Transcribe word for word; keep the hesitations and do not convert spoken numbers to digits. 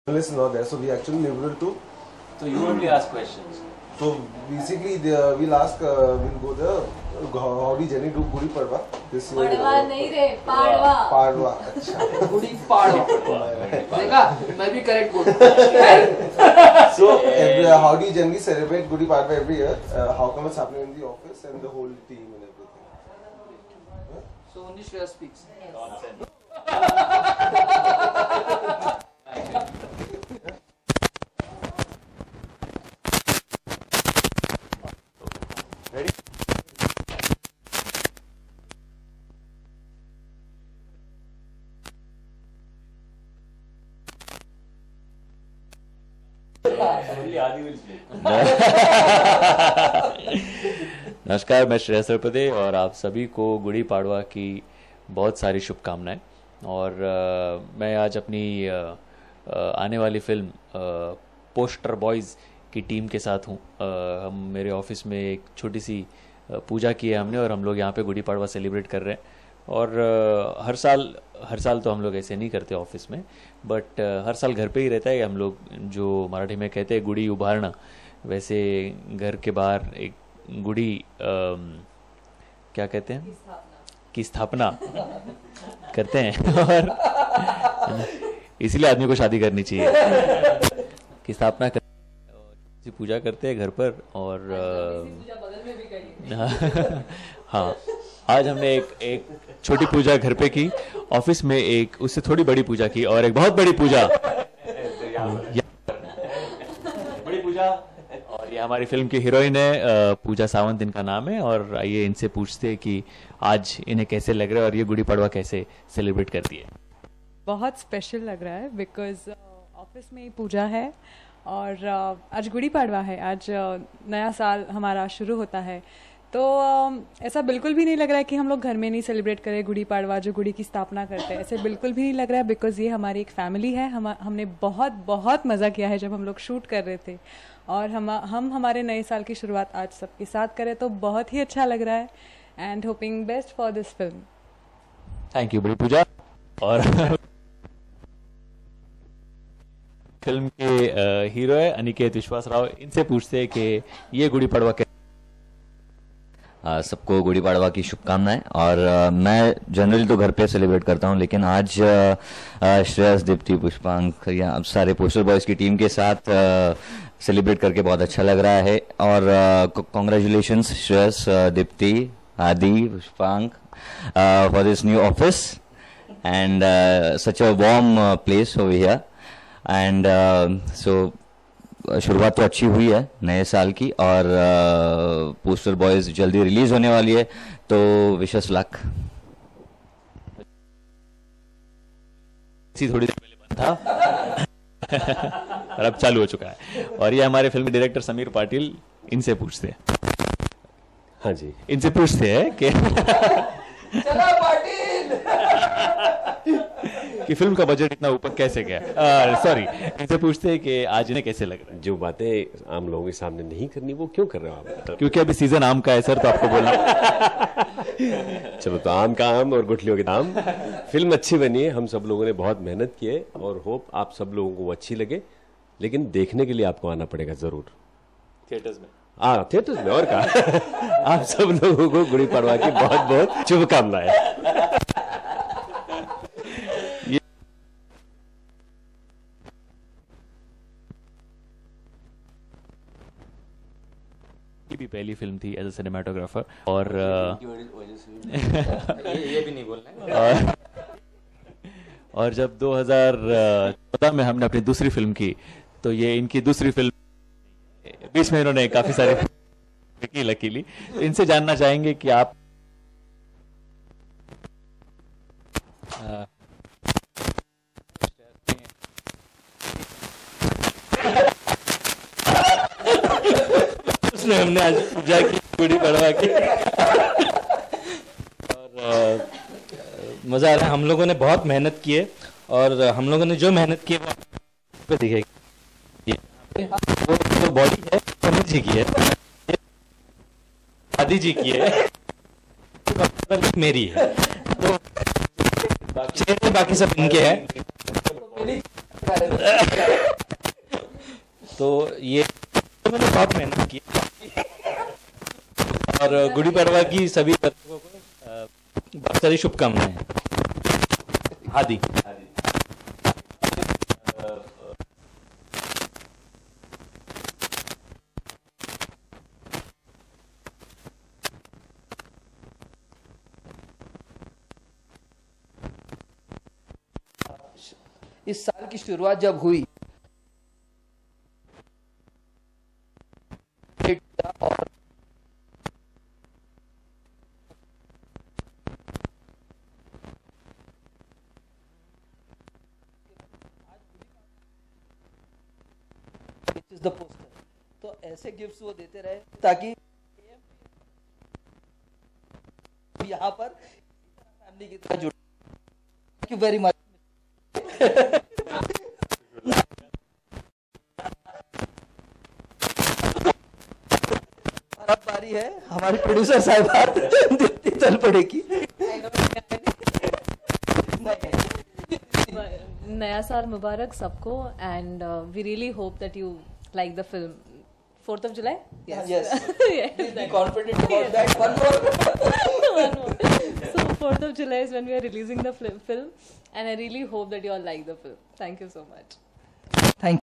Journalists not there, so we actually limited to. So you only ask questions. So basically, the, we'll ask, uh, we'll go there. How did Jenny do Gudi Padwa this year? पड़वा नहीं रे, पाड़वा. पाड़वा, अच्छा. गुड़ी पाड़वा. देखा, मैं भी correct बोल. So every, uh, how do you generally celebrate Gudi Padwa every year? Uh, how come it's happening in the office and the whole team and everything? So only Shreya speaks. Nonsense. Ready? Only Adi will speak. नमस्कार, मैं श्रेयस सरपदे और आप सभी को गुड़ी पाड़वा की बहुत सारी शुभकामनाएं। और आ, मैं आज अपनी आ, आ, आने वाली फिल्म आ, पोस्टर बॉयज़ की टीम के साथ हूँ। हम मेरे ऑफिस में एक छोटी सी आ, पूजा की है हमने और हम लोग यहाँ पे गुड़ी पाड़वा सेलिब्रेट कर रहे हैं। और आ, हर साल हर साल तो हम लोग ऐसे नहीं करते ऑफिस में, बट हर साल घर पे ही रहता है हम लोग, जो मराठी में कहते हैं गुड़ी उभारना, वैसे घर के बाहर एक गुड़ी क्या कहते हैं की स्थापना करते हैं। और इसीलिए आदमी को शादी करनी चाहिए की स्थापना कर पूजा करते हैं घर पर। और हाँ, आज हमने एक एक छोटी पूजा घर पे की, ऑफिस में एक उससे थोड़ी बड़ी पूजा की और एक बहुत बड़ी पूजा बड़ी पूजा। और ये हमारी फिल्म की हीरोइन है, पूजा सावंत इनका नाम है। और आइए इनसे पूछते हैं कि आज इन्हें कैसे लग रहा है और ये गुड़ी पड़वा कैसे सेलिब्रेट करती है। बहुत स्पेशल लग रहा है बिकॉज ऑफिस में ही पूजा है और आज गुड़ी पाड़वा है, आज नया साल हमारा शुरू होता है। तो ऐसा बिल्कुल भी नहीं लग रहा है कि हम लोग घर में नहीं सेलिब्रेट करें गुड़ी पाड़वा, जो गुड़ी की स्थापना करते हैं, ऐसे बिल्कुल भी नहीं लग रहा है। बिकॉज ये हमारी एक फैमिली है। हम हमने बहुत बहुत मज़ा किया है जब हम लोग शूट कर रहे थे, और हम हम हमारे नए साल की शुरुआत आज सबके साथ करें तो बहुत ही अच्छा लग रहा है। And hoping best for this film. Thank you बड़ी पूजा। और फिल्म के हीरो है अनिकेत विश्वास राव, इनसे पूछते हैं कि ये गुड़ी पड़वा कैसे। सबको गुड़ी पाड़वा की शुभकामनाएं। और आ, मैं जनरली तो घर पे सेलिब्रेट करता हूं, लेकिन आज श्रेयस, दीप्ति, पुष्पांक या अब सारे पोस्टर बॉयज की टीम के साथ सेलिब्रेट करके बहुत अच्छा लग रहा है। और congratulations Shreyas, Deepti, Aadi, Pushpank for this new office and such a warm place over here. And so शुरुआत तो अच्छी हुई है नए साल की, और पोस्टर बॉयज जल्दी रिलीज होने वाली है, तो विशेष लक। थोड़ी देर पहले बंद था और अब चालू हो चुका है। और ये हमारे फिल्म डायरेक्टर समीर पाटिल, इनसे पूछते हैं। हाँ जी, इनसे पूछते हैं कि चला पाटिल कि फिल्म का बजट इतना ऊपर कैसे गया। सॉरी, इनसे पूछते हैं कि आज इन्हें कैसे लग रहा है। जो बातें आम लोगों के सामने नहीं करनी वो क्यों कर रहे हो आप? क्योंकि अभी सीजन आम का है सर, तो आपको बोलना। चलो, तो आम का आम और गुठलियों के दाम। फिल्म अच्छी बनी है, हम सब लोगों ने बहुत मेहनत की है और होप आप सब लोगों को अच्छी लगे। लेकिन देखने के लिए आपको आना पड़ेगा जरूर थिएटर्स में। हाँ, थिएटर्स में। और कहा आप सब लोगों को गुड़ी पड़वा की बहुत बहुत शुभकामनाएं। भी पहली फिल्म थी एज अ सिनेमाटोग्राफर। और ये ये भी नहीं बोलना है। और, और जब दो हज़ार चौदह में हमने अपनी दूसरी फिल्म की, तो ये इनकी दूसरी फिल्म, बीच में इन्होंने काफी सारे की लकीली। तो इनसे जानना चाहेंगे कि आप आ, उसमें हमने आज पूजा की गुड़ी पड़वा की और मज़ा आ रहा है। हम लोगों ने बहुत मेहनत की है और हम लोगों ने जो मेहनत की है वो पे दिखेगी। वो जो बॉडी है समीर जी की है, आदि जी की है, मेरी है, तो चेहरे बाकी सब इनके हैं। तो ये तो मैंने बहुत मेहनत की और गुड़ी पड़वा की सभी दर्शकों को अ, बहुत सारी शुभकामनाएं। आदि इस साल की शुरुआत जब हुई और इज द पोस्टर, तो ऐसे गिफ्ट्स वो देते रहे ताकि यहाँ पर फैमिली की तरह जुड़। Thank you very much. अब बारी है हमारे प्रोड्यूसर साहिबान दीप्ति तलपड़े की। नया साल मुबारक सबको and we really hope that you like the film. fourth of July? Yes. yes. Please be confident about that. One more. One more. So fourth of July is when we are releasing the film, and I really hope that you all like the film. Thank you so much.